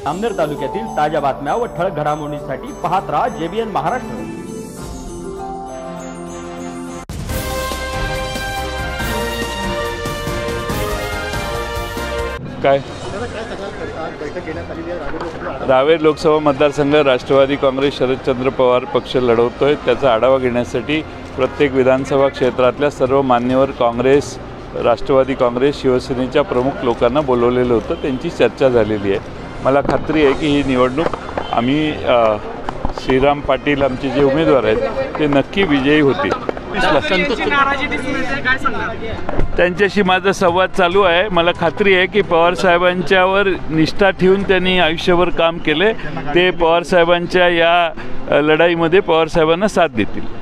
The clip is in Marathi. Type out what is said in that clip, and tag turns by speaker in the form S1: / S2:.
S1: अमनेर तालुक्यातील ताज्या बातम्या व ठळक घडामोडींसाठी पाहत राहा JBN महाराष्ट्र।
S2: काय रावेर लोकसभा मतदारसंघ राष्ट्रवादी काँग्रेस शरदचंद्र पवार पक्ष लढवतोय। त्याचा आढावा घेण्यासाठी प्रत्येक विधानसभा क्षेत्रातल्या सर्व मान्यवर काँग्रेस, राष्ट्रवादी काँग्रेस, शिवसेनेच्या प्रमुख लोकांना बोलवलेलं होतं। त्यांची चर्चा झालेली आहे। मला खात्री आहे की ही निवडणूक आम्ही श्रीराम पाटील आमचे जे उमेदवार आहेत ते नक्की विजयी होतील। त्यांच्याशी माझा संवाद चालू आहे। मला खात्री आहे की पवार साहेबांच्यावर निष्ठा ठेवून त्यांनी आयुष्यभर काम केले। ते पवार साहेबांच्या या लढाईमध्ये पवार साहेबांना साथ देतील।